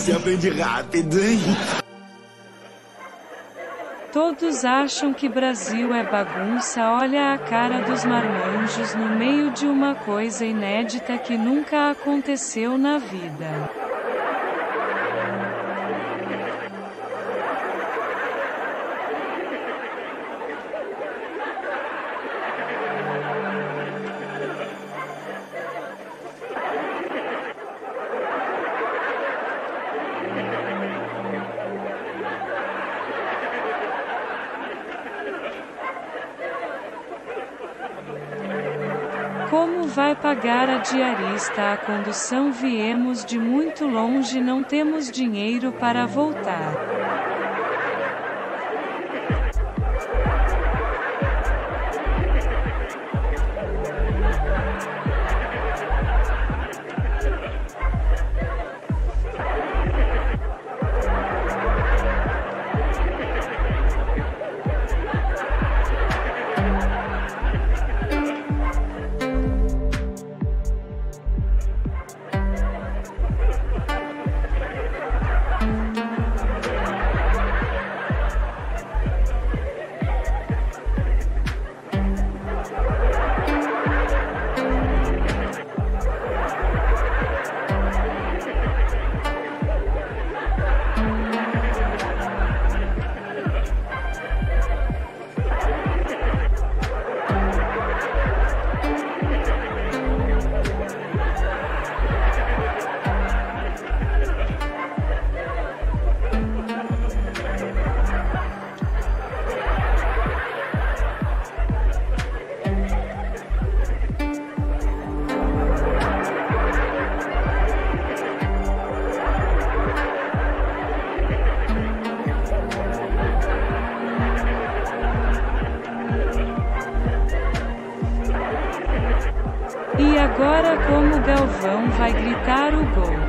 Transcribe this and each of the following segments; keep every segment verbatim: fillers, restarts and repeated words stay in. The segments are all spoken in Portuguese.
você aprende rápido, hein? Todos acham que Brasil é bagunça. Olha a cara dos marmanjos no meio de uma coisa inédita que nunca aconteceu na vida. Como vai pagar a diarista a condução? Viemos de muito longe, não temos dinheiro para voltar. E agora como Galvão vai gritar o gol?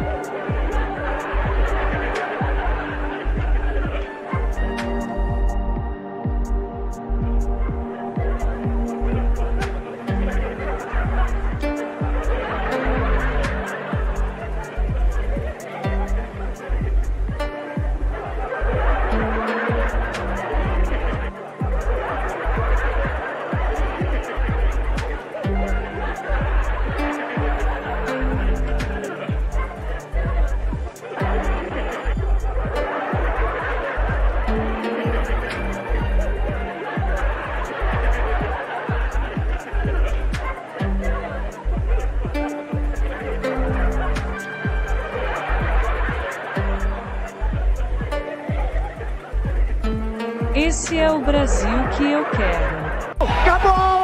Esse é o Brasil que eu quero. Acabou!